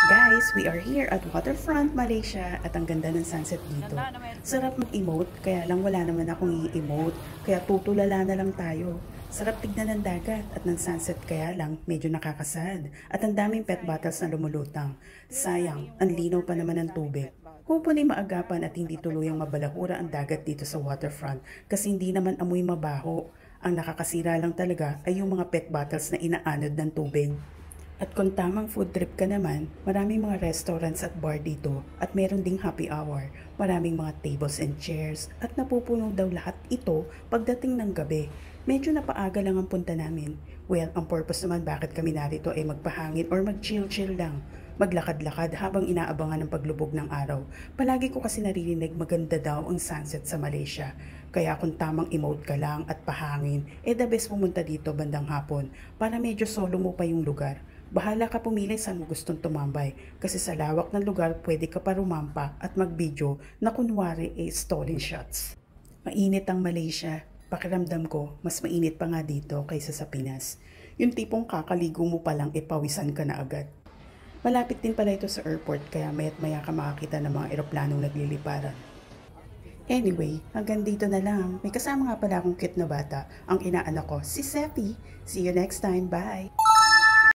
Guys, we are here at Waterfront, Malaysia at ang ganda ng sunset dito. Sarap mag-emote, kaya lang wala naman akong i-emote, kaya tutulala na lang tayo. Sarap tignan ng dagat at ng sunset kaya lang medyo nakakasad at ang daming pet bottles na lumulutang. Sayang, ang linaw pa naman ng tubig. Hopefully maagapan at hindi tuluyang mabalahura ang dagat dito sa waterfront kasi hindi naman amoy mabaho. Ang nakakasira lang talaga ay yung mga pet bottles na inaanod ng tubig. At kung tamang food trip ka naman, maraming mga restaurants at bar dito at meron ding happy hour. Maraming mga tables and chairs at napupuno daw lahat ito pagdating ng gabi. Medyo napaaga lang ang punta namin. Well, ang purpose naman bakit kami narito ay magpahangin or mag-chill-chill lang. Maglakad-lakad habang inaabangan ng paglubog ng araw. Palagi ko kasi naririnig maganda daw ang sunset sa Malaysia. Kaya kung tamang emote ka lang at pahangin, the best pumunta dito bandang hapon para medyo solo mo pa yung lugar. Bahala ka pumili saan mo gustong tumambay kasi sa lawak ng lugar pwede ka pa rumampa at mag-video na kunwari stolen shots. Mainit ang Malaysia. Pakiramdam ko, mas mainit pa nga dito kaysa sa Pinas. Yung tipong kakaligo mo palang pawisan ka na agad. Malapit din pala ito sa airport kaya maya't maya ka makakita ng mga eroplanong nagliliparan. Anyway, hanggang dito na lang. May kasama nga pala akong cute na bata. Ang inaanak ko, si Seppi. See you next time. Bye!